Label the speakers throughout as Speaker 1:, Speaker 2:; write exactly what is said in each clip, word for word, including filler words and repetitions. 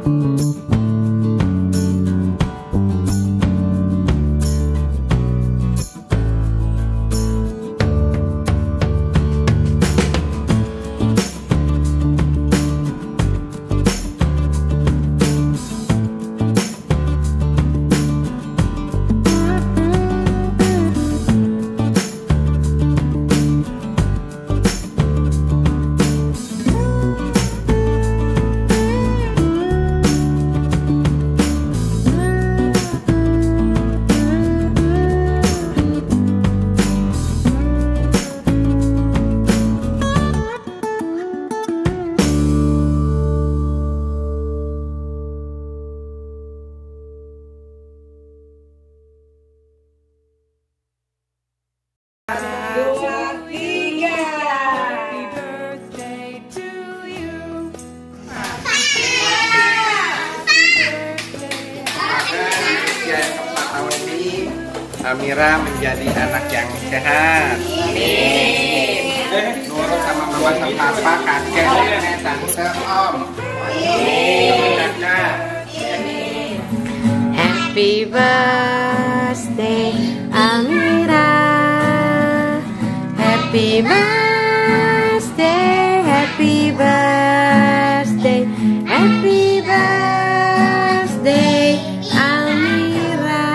Speaker 1: Almira menjadi anak yang sehat. Amin. Nurut sama mama sama papa, kakek, nenek, tante, om. Amin.
Speaker 2: Happy birthday Almira. Happy birthday, happy birthday, happy birthday Almira.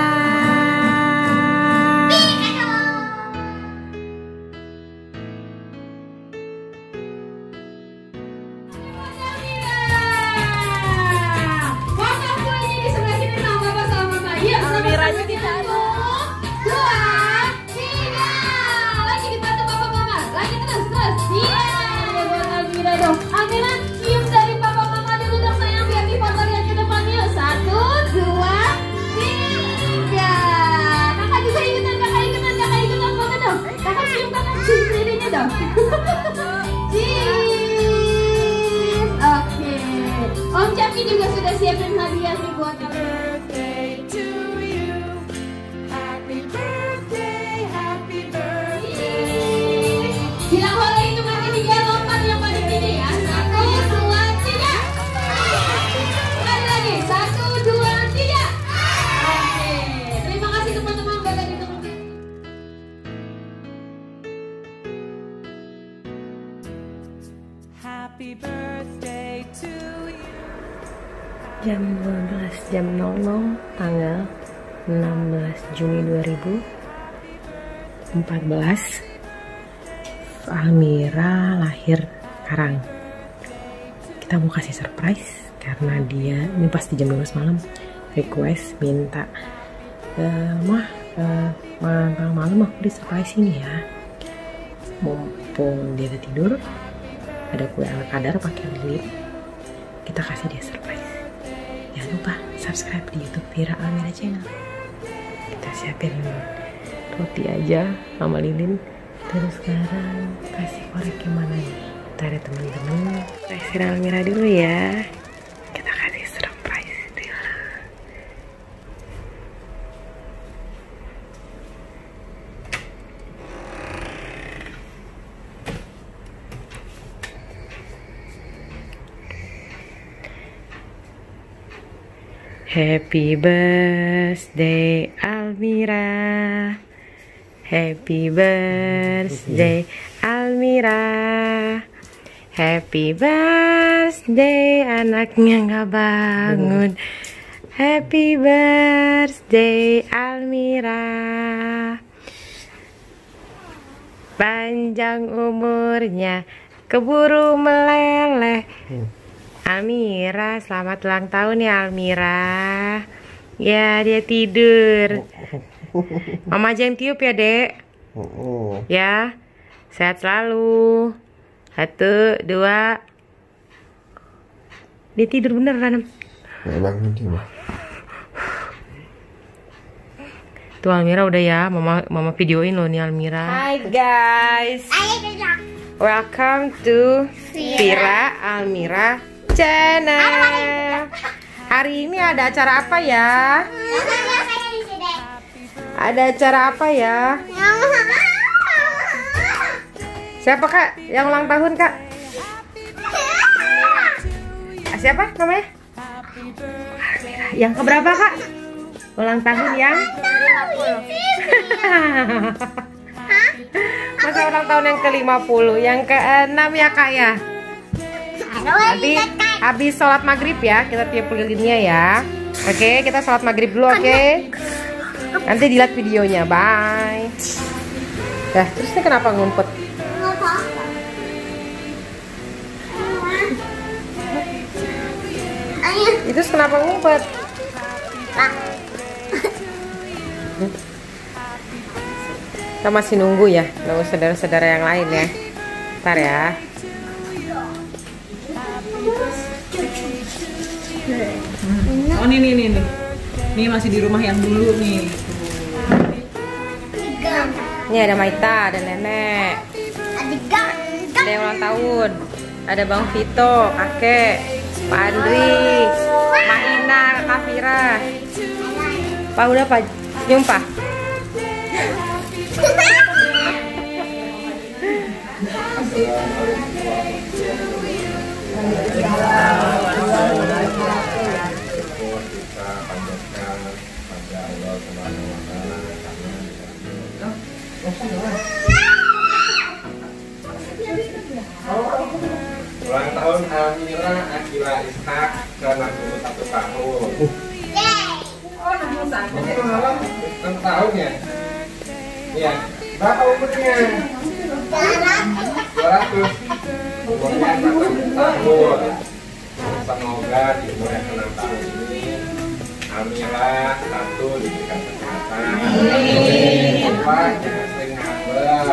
Speaker 3: Potong kuenya di sebelah sini sama bapak sama mama. Iya,
Speaker 2: Almiranya di sana.
Speaker 3: Dua, tiga. Lagi dibantu bapak mama. Lagi terus terus. Iya, ya buat Almira dong. Almira, cium dari papa mama dulu dong sayang biar dipoto lihat ke depan yuk. Satu, dua, tiga. Kakak juga ikutan, kakak ikutan, kakak ikutan foto dong. Kakak cium, kakak cium dirinya dong. Cheese. Oke. Om Capi juga sudah siapin hadiah nih buat kamu. Bilang hore itu kaki tiga lompat yang paling tinggi ya. Satu, dua, tiga. Sekali lagi. Satu, dua, tiga. Oke. Terima kasih teman-teman udah tadi teman.
Speaker 4: Happy birthday to you.
Speaker 2: Jam dua belas jam nol nol tanggal enam belas Juni dua ribu empat belas. Almira lahir sekarang. Kita mau kasih surprise karena dia ini pasti jam dua belas malam request minta e, mah e, malam malam aku di surprise ini ya. Mumpung dia udah tidur, ada kue ala kadar pakai lilin, kita kasih dia surprise. Jangan lupa subscribe di YouTube Vira Almira Channel. Kita siapin roti aja sama lilin. Terus sekarang kasih korek gimana nih? Kita ada teman-teman. Kasih Almira dulu ya. Kita kasih surprise dulu. Happy birthday Almira. Happy birthday Almira. Happy birthday anaknya nggak bangun. Happy birthday Almira. Panjang umurnya, keburu meleleh. Almira, selamat ulang tahun ya Almira. Ya, dia tidur. Mama aja yang tiup ya, Dek. Ya, sehat selalu. Satu, dua. Dia tidur beneran. Tuh Almira udah ya, Mama Mama videoin loh nih Almira. Hai guys. Welcome to Vira Almira Channel. Hari ini ada acara apa ya? Ada acara apa ya? Siapa kak yang ulang tahun kak? Siapa namanya? Yang keberapa kak? Ulang tahun yang? Masa ulang tahun yang ke lima puluh? Yang ke enam ya kak ya? Nanti habis sholat maghrib ya, kita tiup lilinnya ya. Oke, kita sholat maghrib dulu, oke? Nanti dilihat videonya, bye. Dah, terus ini kenapa ngumpet? Itu kenapa ngumpet? Kita masih nunggu ya, nunggu saudara-saudara yang lain ya. Ntar ya.
Speaker 5: Oh nih nih nih nih. Nih masih di rumah yang dulu nih.
Speaker 2: Ini ada Maita, ada nenek. Ada yang ulang tahun. Ada Bang Vito, kakek, Pak Andri, Mak Ina, Kak Fira. Pak udah Pak, senyum Pak.
Speaker 1: Ulang tahun Almira Akila Ishak ke enam puluh satu tahun.
Speaker 5: Oh enam puluh satu.
Speaker 1: enam tahun ya? Iya. Berapa umurnya? dua ratus. Umurnya empat puluh tahun. Semoga di umur yang ke enam tahun ini Almira satu diberikan kesehatan. Dua jangan sering ngambek.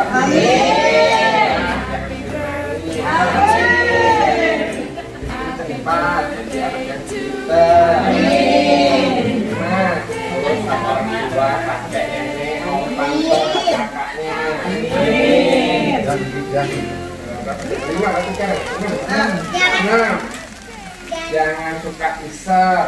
Speaker 1: Cepat jadi anak yang pintar. Nah, terus sama orang tua, kakek, nenek, om, tante, kakaknya. Dan lima atau kan? Enam. Jangan suka iseng.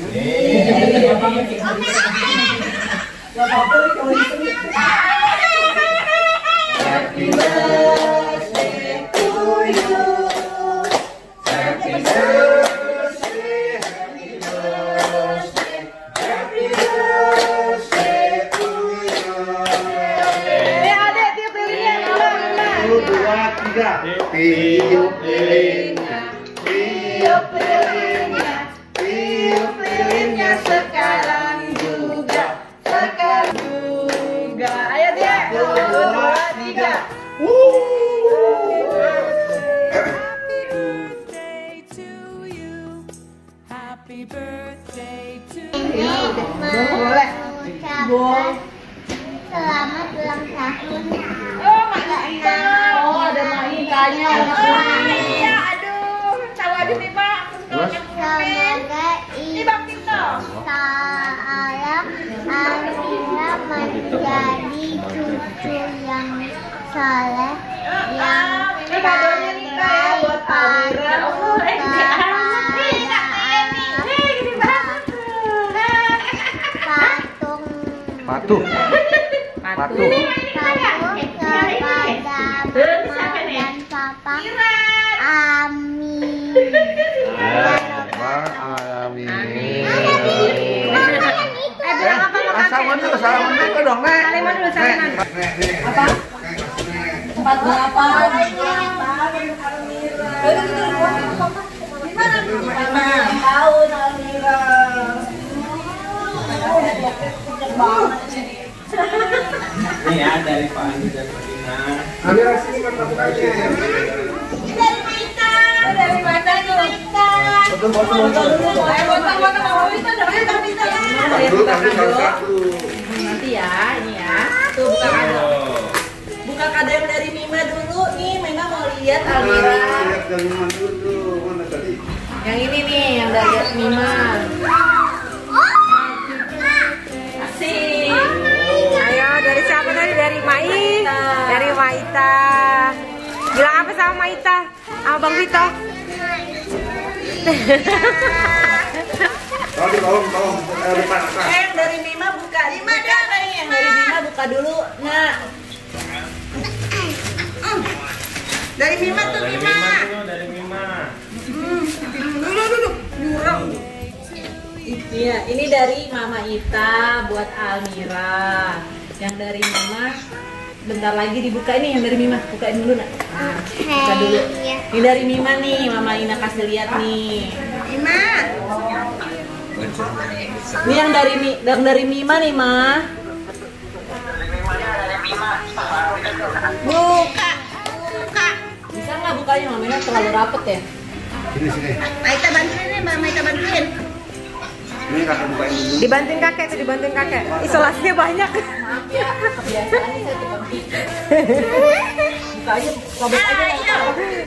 Speaker 1: Happy birthday to you. Happy birthday, happy birthday, happy birthday to you.
Speaker 2: Eh adek tiup lilinnya,
Speaker 1: Satu, dua, tiga. Tiup lilinnya, tiup lilinnya, tiup lilinnya sekarang juga, sekarang juga.
Speaker 2: Ayo dek, satu, dua, tiga.
Speaker 4: Happy birthday to
Speaker 3: Boleh. Selamat ulang tahun.
Speaker 5: Oh Maita. Oh ada Maitanya. Oh iya, aduh. Tahu aja nih Pak.
Speaker 3: Semoga
Speaker 5: Bang Tito.
Speaker 3: Ta'ala Almira menjadi cucu yang soleh, yang
Speaker 5: Ini kadonya nih Kak ya buat Almira. Oh, eh
Speaker 3: patung
Speaker 1: Patuh. Patuh.
Speaker 3: patuh kepada mama dan papa. Amin.
Speaker 1: Amin.
Speaker 2: Eh bilang apa mau kakek?
Speaker 1: Salaman dulu, salaman dulu dong, Nek.
Speaker 2: Saliman dulu, saliman.
Speaker 1: Apa?
Speaker 5: empat delapan. Tahun Almira.
Speaker 1: Ini ya dari Pak Andi dan Pak Dina. Ambil sini mantapkannya.
Speaker 5: Dari Maita. Dari Maita itu Maita. Foto dulu. Eh foto-foto Mama Wita dong. Eh Bang Tito ya.
Speaker 1: Buka satu.
Speaker 5: Nanti ya, ini ya. Tuh buka kado. Buka kado yang dari Mima dulu nih. Mima mau lihat Almira.
Speaker 1: Lihat dari mana dulu? Mana tadi?
Speaker 5: Yang ini nih, yang dari Mima. Asik.
Speaker 2: Ayo dari siapa tadi? Dari Mai, dari Maita. Bilang apa sama Maita? Sama Bang Vito?
Speaker 1: Tolong, tolong, tolong. Depan atas.
Speaker 5: Eh, yang dari Mima buka. Mima buka nih, yang dari Mima buka dulu. Nah. Dari Mima tuh Mima.
Speaker 1: Dari Mima.
Speaker 5: Duduk, duduk. Jurang.
Speaker 6: Iya, ini dari Mama Ita buat Almira. Yang dari Mama bentar lagi dibuka, ini yang dari Mima. Bukain dulu nak. Nah, buka dulu. Ini dari Mima nih, Mama Ina kasih lihat nih.
Speaker 5: Mima.
Speaker 6: Ini yang dari Mi, yang dari Mima nih, Ma.
Speaker 5: Buka. Buka.
Speaker 6: Bisa nggak bukanya, Mama Ina terlalu rapet ya?
Speaker 1: Sini sini.
Speaker 5: Maita bantuin nih, Mbak Maita bantuin.
Speaker 1: Ini kakak bukain dulu.
Speaker 2: Dibantuin kakek tuh, dibantuin kakek. Isolasinya banyak.
Speaker 6: Maaf ya, kebiasaan nih saya tukang pikir. Buka aja, sobek aja lah.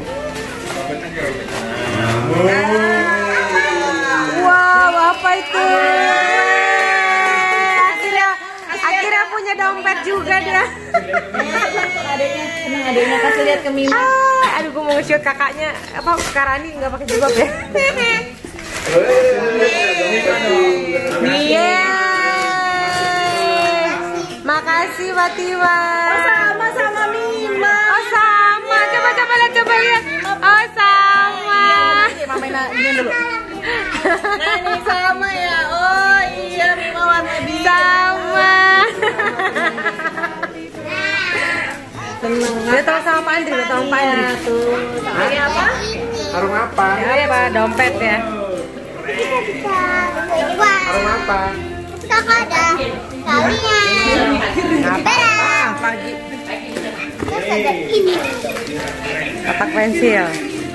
Speaker 2: Wow, apa itu? Akhirnya, akhirnya punya dompet juga dia.
Speaker 6: Adeknya, seneng adeknya kasih lihat ke Mima.
Speaker 2: Ah, aduh, gue mau nge-shoot kakaknya. Apa Karani nggak pakai jilbab ya? Iya. Makasih Fatima.
Speaker 6: Oh, sama sama Mima.
Speaker 2: Oh sama. Coba coba lihat coba lihat. Oh sama.
Speaker 6: Mama Ina ini dulu. Nah ini sama ya. Oh iya Mima warna biru.
Speaker 2: Sama.
Speaker 6: Seneng.
Speaker 2: Udah tahu sama Pak Andri, udah tahu Pak Andri.
Speaker 6: Tuh. Ini apa?
Speaker 1: Harum apa?
Speaker 2: Ya, ya Pak, dompet ya.
Speaker 1: Harum apa?
Speaker 5: Kakak ada kalian.
Speaker 2: Ah, pagi.
Speaker 5: Terus ada ini.
Speaker 2: Kotak pensil.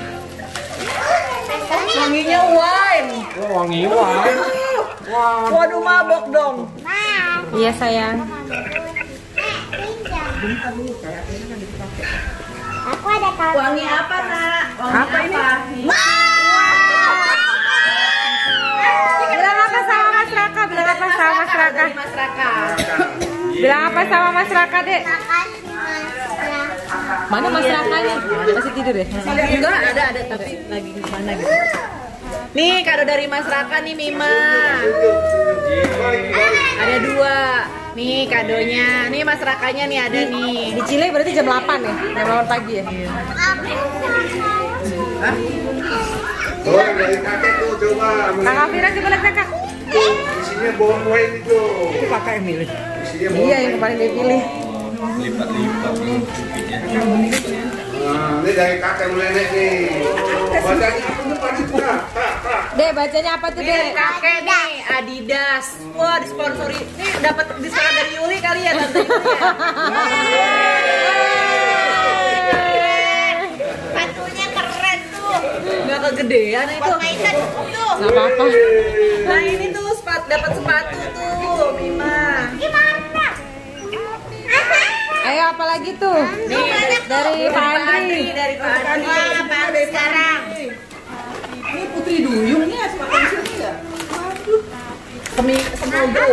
Speaker 6: Wanginya wine.
Speaker 1: Oh, wangi wah. Wah.
Speaker 6: Waduh mabok dong.
Speaker 2: Iya sayang.
Speaker 5: Aku ada kalian.
Speaker 6: Wangi apa nak? Wangi
Speaker 2: Apa ini?
Speaker 6: Bilang
Speaker 2: apa sama Mas Raka? Bilang apa sama Mas Raka?
Speaker 6: Mas Raka.
Speaker 2: Bilang apa sama Mas Raka, Dek?
Speaker 5: Makasih Mas.
Speaker 2: Mana Mas Rakanya? Masih tidur ya?
Speaker 6: Enggak ada ada tapi lagi di mana gitu. Nih kado dari Mas Raka nih Mima. Ada dua. Nih kadonya. Nih Mas Rakanya nih ada nih.
Speaker 2: Di Chile berarti jam delapan ya? Jam delapan pagi ya?
Speaker 1: Oh, dari kakek tuh coba.
Speaker 2: Kakak Fira coba lihat kakak.
Speaker 1: Isinya bawang wine itu.
Speaker 2: Itu kakak yang milih.
Speaker 1: Isinya
Speaker 2: Iya yang kemarin dia pilih.
Speaker 1: lipat-lipat pipinya. Nah, ini dari kakek nenek nih. Bacanya apa tuh Pak Citra?
Speaker 2: Dek bacanya apa tuh Dek?
Speaker 6: Kakek nih Adidas. Wah disponsori. Nih dapat diskon dari Yuli kali ya tante Yuli ya.
Speaker 5: Sepatunya keren tuh.
Speaker 6: Nggak kegedean itu.
Speaker 5: Maita duduk tuh.
Speaker 2: Gak apa-apa.
Speaker 6: Nah ini tuh sepatu dapat sepatu tuh Mima.
Speaker 5: Gimana?
Speaker 2: Ayo apa lagi tuh?
Speaker 6: Nih
Speaker 2: Dari Pak Andri.
Speaker 6: dari Pak Andri.
Speaker 5: Wah, baru sekarang.
Speaker 6: Ini Putri Duyung nih asma pensiunnya enggak? Waduh. Semi semoga.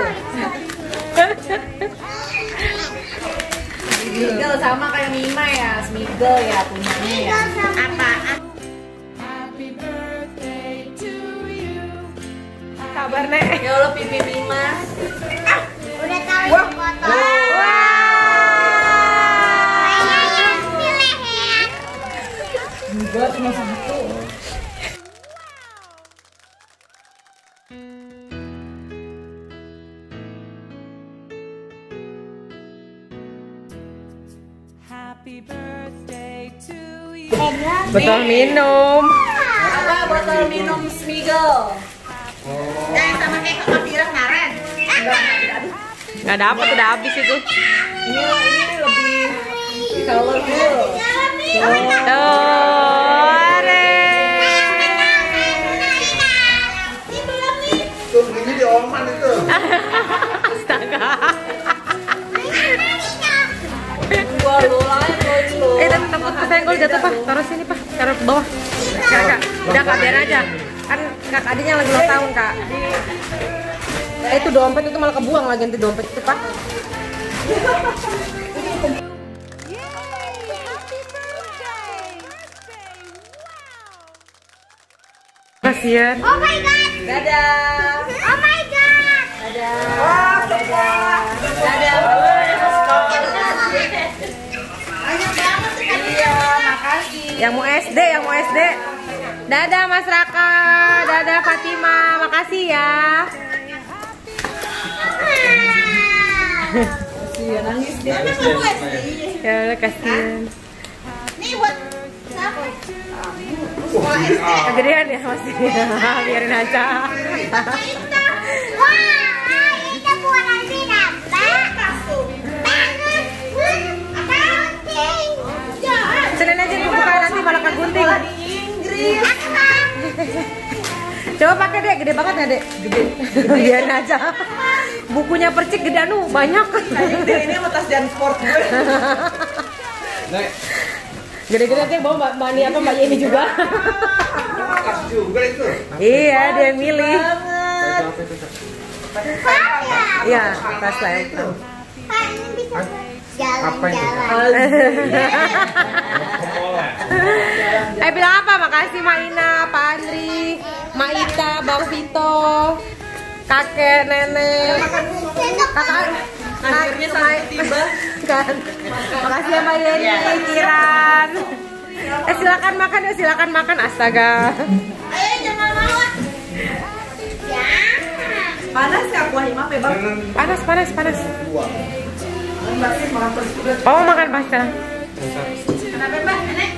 Speaker 6: Smiggle sama kayak Mima ya, Smiggle ya punyanya ya.
Speaker 5: Apaan?
Speaker 4: Happy birthday to you.
Speaker 2: Kabar Nek.
Speaker 6: Ya Allah pipi Mima.
Speaker 5: Udah tahu itu foto. Kayaknya pilih ya.
Speaker 6: Enggak cuma satu.
Speaker 4: Happy birthday to you.
Speaker 2: Botol minum.
Speaker 6: Apa botol minum Smiggle?
Speaker 5: Dan sama kayak kakak Fira kemarin.
Speaker 2: Gak dapet udah habis itu.
Speaker 6: Ini ini lebih colorful.
Speaker 2: Tore.
Speaker 1: Tuh begini di oman itu.
Speaker 2: Astaga.
Speaker 6: Gua lo lain lo ini lo.
Speaker 2: Eh tapi takut kesenggol jatuh Pak. Taruh sini Pak. Taruh ke bawah. Kakak. Udah Kak biar aja. Kan kakak adiknya lagi ulang tahun Kak. Eh itu dompet itu malah kebuang lagi nanti dompet itu Pak. Kasian.
Speaker 5: Oh my god.
Speaker 6: Dadah.
Speaker 5: Oh my god.
Speaker 6: Dadah. Dadah. Dadah.
Speaker 5: Banyak banget sih kan.
Speaker 6: Iya, makasih.
Speaker 2: Yang mau S D, yang mau S D. Dadah Mas Raka, dadah Fatima, makasih ya.
Speaker 6: Iya nangis dia.
Speaker 2: Ya udah kasihan.
Speaker 5: Nih buat siapa?
Speaker 2: Kegedean ya masih. Biarin aja.
Speaker 5: Wah, kita buat nanti nambah. Banget. Accounting.
Speaker 2: Senin aja dibuka nanti malah kegunting.
Speaker 6: Di Inggris.
Speaker 2: Coba pakai deh, gede banget ya dek. Gede. Biarin aja. Bukunya percik gede anu banyak.
Speaker 6: Ini sama tas dan sport gue.
Speaker 1: Nek,
Speaker 2: Gede-gede aja bawa mbak Mani apa mbak Yeni juga.
Speaker 1: tas juga itu.
Speaker 2: Iya dia yang milih.
Speaker 1: Apa itu?
Speaker 2: Iya tas laptop.
Speaker 5: Pak, ini bisa
Speaker 1: Apa itu?
Speaker 5: jalan-jalan.
Speaker 2: Eh bilang apa? Makasih Mak Ina, Pak Andri, Mak Ita, Bang Vito, kakek, nenek, kakak.
Speaker 6: Akhirnya sampai tiba.
Speaker 2: Kan. Makasih ya Mbak Yeni, Kiran. Eh silakan makan ya, silakan makan. Astaga.
Speaker 5: Ayo jangan mau. Jangan.
Speaker 6: Panas ya kuah imam ya bang?
Speaker 2: Panas, panas, panas.
Speaker 6: Mbaknya makan terus juga.
Speaker 2: Oh makan pasta.
Speaker 6: Kenapa mbak? Nenek?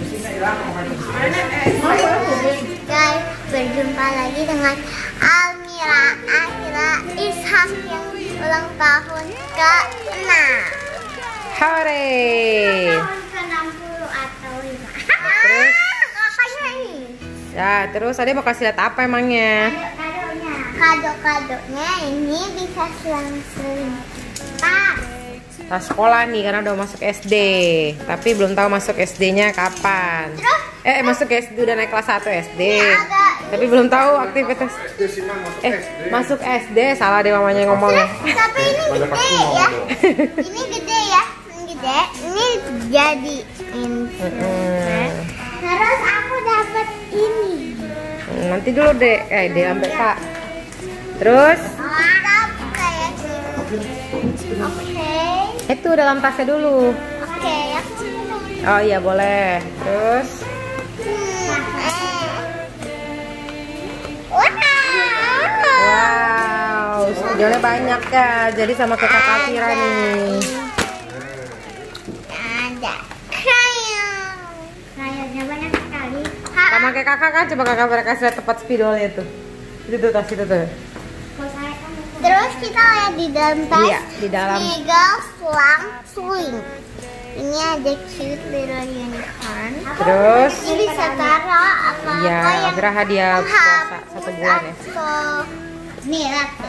Speaker 5: Guys, berjumpa lagi dengan Almira Akhira Ishak yang ulang tahun ke enam.
Speaker 2: Hore.
Speaker 5: Tahun ke enam puluh atau lima.
Speaker 2: Terus?
Speaker 5: Ngapain ini?
Speaker 2: Ya terus Ade mau kasih lihat apa emangnya?
Speaker 5: Kado-kadonya. Kado-kadonya ini bisa selang-seling. Tas.
Speaker 2: Tas sekolah nih karena udah masuk S D. Tapi belum tahu masuk S D-nya kapan.
Speaker 5: Terus?
Speaker 2: Eh masuk S D udah naik kelas satu S D.
Speaker 5: Ini ada-
Speaker 2: Tapi belum tahu aktivitas.
Speaker 1: S D sih mah masuk
Speaker 2: Eh
Speaker 1: S D.
Speaker 2: masuk S D salah deh mamanya ngomongnya.
Speaker 5: Tapi ini
Speaker 1: Pada
Speaker 5: gede
Speaker 1: pasti
Speaker 5: ya.
Speaker 1: mau dong.
Speaker 5: Ini gede ya. Ini gede. Ini jadi
Speaker 2: Mm-mm.
Speaker 5: Terus aku dapat ini.
Speaker 2: Nanti dulu deh, eh deh sampai kak. Terus
Speaker 5: Mantap kayak gini. Oke.
Speaker 2: itu dalam tasnya dulu.
Speaker 5: Oke, aku mau.
Speaker 2: Oh iya boleh. Terus
Speaker 5: Hmm, eh. Wow.
Speaker 2: wow, spidolnya banyak ya. Jadi sama kayak kakak Kira nih.
Speaker 5: Ada crayon. Crayonnya banyak sekali.
Speaker 2: Sama kayak kakak kan, coba kakak mereka lihat tempat spidolnya tuh. Itu tuh tas itu tuh.
Speaker 5: Terus kita lihat di dalam tas.
Speaker 2: Iya, di dalam.
Speaker 5: Mega Slang Swing. Ini ada cute little unicorn.
Speaker 2: Terus
Speaker 5: Ini bisa taruh apa
Speaker 2: Iya,
Speaker 5: apa yang
Speaker 2: Agra hadiah puasa
Speaker 5: hapus
Speaker 2: satu bulan ya.
Speaker 5: atau merah tuh.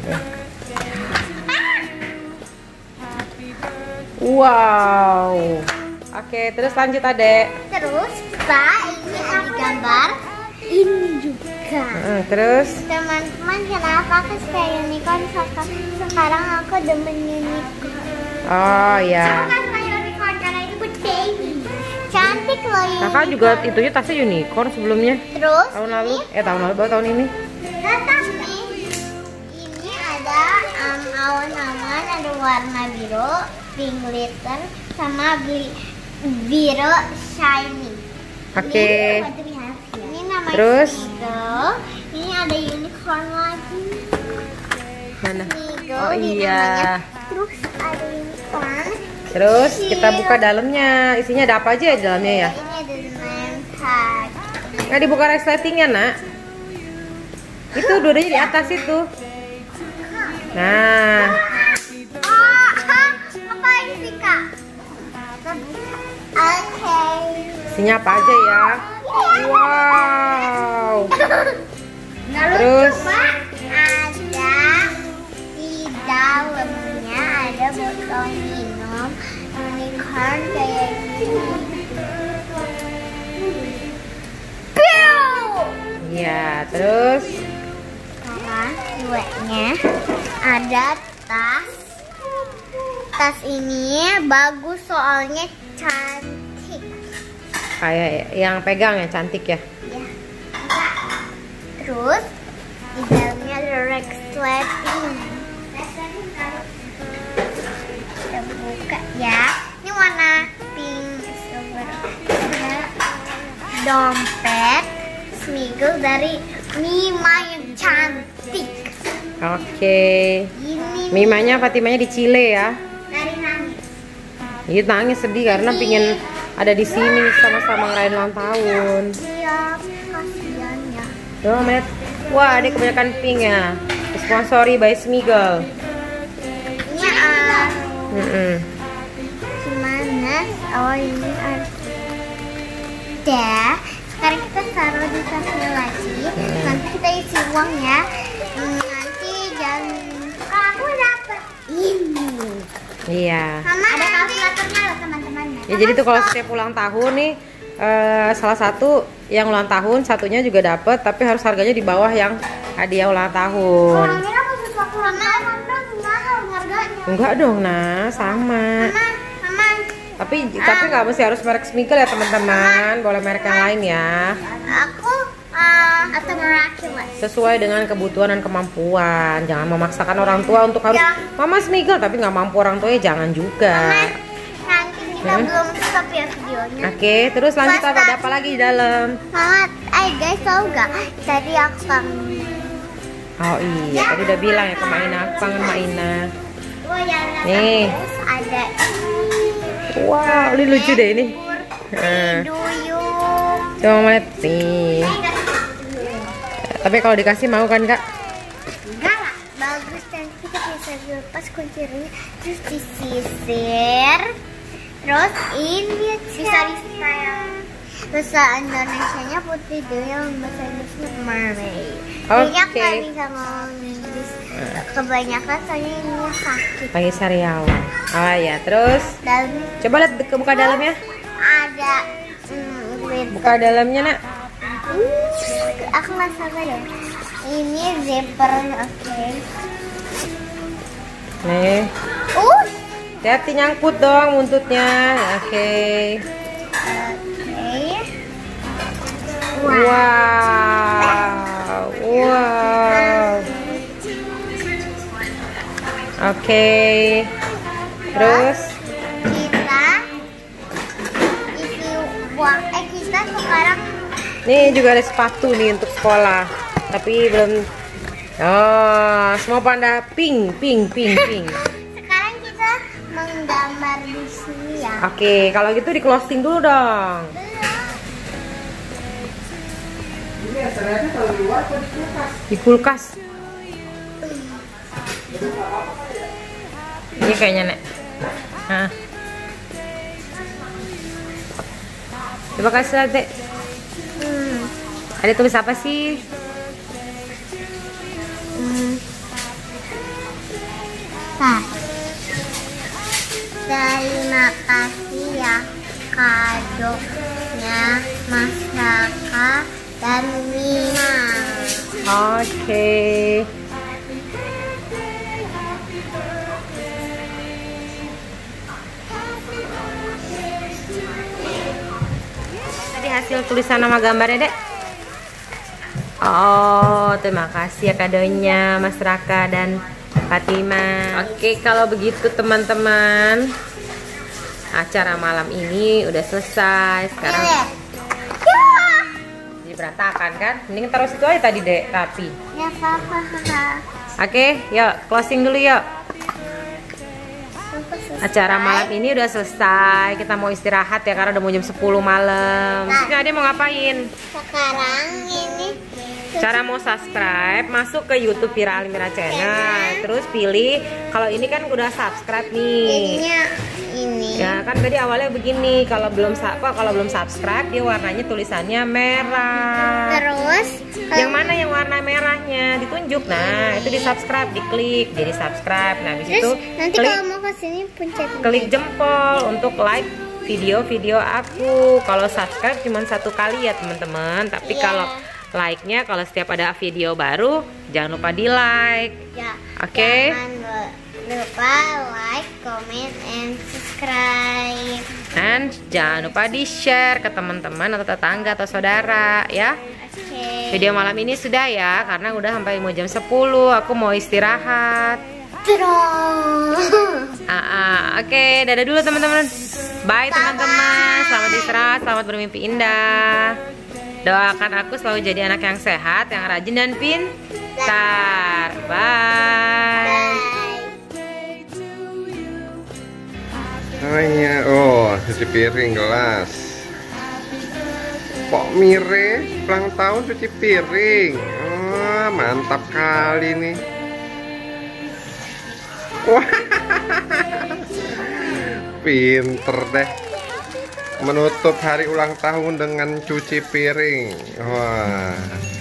Speaker 2: wow. Oke, terus lanjut adek.
Speaker 5: Terus kita ini ada gambar ini juga.
Speaker 2: Mm, terus
Speaker 5: Teman-teman, kenapa aku suka unicorn? Sekarang aku demen unicorn.
Speaker 2: oh
Speaker 5: Aku
Speaker 2: ya.
Speaker 5: kan suka unicorn karena itu buat baby. Cantik loh unicorn.
Speaker 2: Kakak juga itunya tasnya unicorn sebelumnya.
Speaker 5: Terus
Speaker 2: Tahun lalu, eh tahun lalu baru tahun ini.
Speaker 5: datang nih. Ini ada um, awan-awan, ada warna biru, pink glitter, sama bli- biru shiny.
Speaker 2: Oke.
Speaker 5: Ini namanya
Speaker 2: Terus?
Speaker 5: Smeagol. Ini ada unicorn lagi.
Speaker 2: Mana?
Speaker 5: Smeagol,
Speaker 2: Oh
Speaker 5: ini
Speaker 2: iya.
Speaker 5: namanya. Terus ada unicorn.
Speaker 2: Terus kita buka dalamnya. Isinya ada apa aja ya di dalamnya ya?
Speaker 5: Ini ada name tag.
Speaker 2: Nggak dibuka resletingnya nak? Itu dudanya di atas itu. Nah,
Speaker 5: Oh, apa ini sih kak? Oke.
Speaker 2: isinya apa aja ya? Wow. Terus?
Speaker 5: Pak, ada di dalamnya ada botol minum unicorn kayak gini. Pew!
Speaker 2: Ya, terus
Speaker 5: Sekarang duanya ada tas. Tas ini bagus soalnya cantik.
Speaker 2: kayak yang pegang ya cantik ya.
Speaker 5: Ya. Terus di dalamnya ada resleting. Kita buka ya. Ini warna pink silver. Ada dompet Smeagol dari Mima yang cantik.
Speaker 2: Oke.
Speaker 5: Ini
Speaker 2: Mimanya Fatimanya di Chile ya.
Speaker 5: Dari nangis.
Speaker 2: Iya nangis sedih karena pingin ada di sini sama-sama ngerayain ulang tahun.
Speaker 5: Iya, kasihan ya.
Speaker 2: Tuh, Met. Wah, ini kebanyakan pink ya. Sponsori by Smiggle.
Speaker 5: Ini ah,
Speaker 2: Mm-mm.
Speaker 5: gimana? Oh ini ada. Sekarang kita taruh di kasir lagi. Nanti kita isi uang ya. Hmm, Nanti jam. Aku dapet ini.
Speaker 2: Iya.
Speaker 5: Mama ada kalkulatornya loh teman-teman.
Speaker 2: Ya jadi tuh kalau setiap ulang tahun nih eh, salah satu yang ulang tahun satunya juga dapet, tapi harus harganya di bawah yang hadiah ulang tahun.
Speaker 5: Orangnya khusus waktu ulang tahun, Mama enggak tahu harganya.
Speaker 2: Enggak dong, nah sama.
Speaker 5: Mama, Mama.
Speaker 2: Tapi tapi nggak mesti harus merek Smiggle ya teman-teman, boleh merek yang lain ya.
Speaker 5: Aku uh, atau miraculous.
Speaker 2: Sesuai dengan kebutuhan dan kemampuan. Jangan memaksakan orang tua untuk harus
Speaker 5: Ya.
Speaker 2: Mama Smiggle tapi nggak mampu orang tuanya, jangan juga.
Speaker 5: Mama, nanti kita
Speaker 2: Hmm?
Speaker 5: belum stop ya videonya.
Speaker 2: Oke, terus lanjut apa? Ada apa lagi di dalam?
Speaker 5: Mama, eh guys tahu gak? Tadi aku kangen.
Speaker 2: Oh iya, tadi udah bilang ya ke Maina, aku kangen Maina.
Speaker 5: Oh ya,
Speaker 2: Nih.
Speaker 5: terus ada
Speaker 2: Wow, ini lucu deh ini. Nah,
Speaker 5: duyung.
Speaker 2: coba mau lihat nih. Tapi kalau dikasih mau kan kak?
Speaker 5: Enggak lah, bagus dan kita bisa lepas kuncinya terus disisir. Terus ini bisa disayang. Bahasa Indonesianya Putri Duyung, bahasa Inggrisnya Mermaid. Kayaknya
Speaker 2: Oke.
Speaker 5: nggak bisa ngomong Inggris kebanyakan soalnya ini sakit.
Speaker 2: Pagi sariawan. Oh ya, terus
Speaker 5: Dan
Speaker 2: coba lihat ke buka dalamnya.
Speaker 5: ada hmm, glitter.
Speaker 2: Buka dalamnya nak.
Speaker 5: Hmm, aku nggak sabar ya. Ini zipper, oke.
Speaker 2: Nih,
Speaker 5: Uh,
Speaker 2: hati nyangkut dong buntutnya. Oke.
Speaker 5: oke.
Speaker 2: Wow. Wow. Oke. Terus
Speaker 5: Kita isi uang. Eh kita sekarang
Speaker 2: nih juga ada sepatu nih untuk sekolah. Tapi belum. Oh, semua pada pink, pink, pink, pink.
Speaker 5: sekarang kita menggambar di sini ya.
Speaker 2: Oke, kalau gitu di closing dulu dong. Di kulkas. Ini kayaknya nek. Nah. Coba kasih lihat dek.
Speaker 5: Hmm.
Speaker 2: Ada tulis apa sih?
Speaker 5: Hmm. Nah. Terima kasih ya kadonya Mas Raka dan Mima.
Speaker 2: Oke. Tadi hasil tulisan nama gambarnya dek. Oh, terima kasih ya kadonya Mas Raka dan Fatima. Oke, kalau begitu teman-teman, acara malam ini udah selesai. Sekarang
Speaker 5: Ya.
Speaker 2: jadi berantakan kan? Mending taruh situ aja tadi dek, rapi.
Speaker 5: Ya papa.
Speaker 2: Oke, yuk closing dulu yuk. Acara malam ini udah selesai. Kita mau istirahat ya karena udah mau jam sepuluh malam. Terus Ade mau ngapain?
Speaker 5: Sekarang ini
Speaker 2: Cara mau subscribe, masuk ke YouTube Vira Almira Channel. Terus pilih, kalau ini kan udah subscribe nih.
Speaker 5: jadinya ini.
Speaker 2: Ya kan tadi awalnya begini, kalau belum sa- kok kalau belum subscribe dia warnanya tulisannya merah.
Speaker 5: Terus
Speaker 2: Yang mana yang warna merahnya ditunjuk. Nah, itu di subscribe, diklik jadi subscribe. Nah, habis itu
Speaker 5: terus nanti
Speaker 2: klik
Speaker 5: kalau mau kesini pencet
Speaker 2: klik jempol untuk like video-video aku. Kalau subscribe cuma satu kali ya teman-teman. Tapi
Speaker 5: Iya.
Speaker 2: kalau like-nya kalau setiap ada video baru jangan lupa di like.
Speaker 5: ya.
Speaker 2: Oke.
Speaker 5: Jangan lupa like, comment, and subscribe.
Speaker 2: Dan jangan lupa di share ke teman-teman atau tetangga atau saudara ya.
Speaker 5: Oke.
Speaker 2: Video malam ini sudah ya, karena udah sampai mau jam sepuluh. Aku mau istirahat.
Speaker 5: Terus.
Speaker 2: Ah, ah. Oke, dadah dulu teman-teman. Bye teman-teman. Selamat istirahat, selamat bermimpi indah. Doakan aku selalu jadi anak yang sehat, yang rajin dan pintar. Bye.
Speaker 5: Bye.
Speaker 1: Namanya, oh, cuci piring gelas. Pok Mire, ulang tahun cuci piring. Oh, mantap kali nih. Wah, pinter deh. Menutup hari ulang tahun dengan cuci piring. Wah.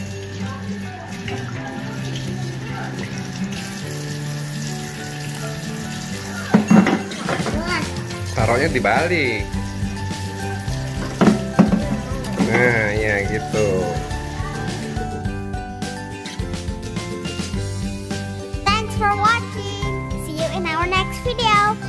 Speaker 1: Taruhnya dibalik. Nah, ya gitu.
Speaker 5: Thanks for watching. See you in our next video.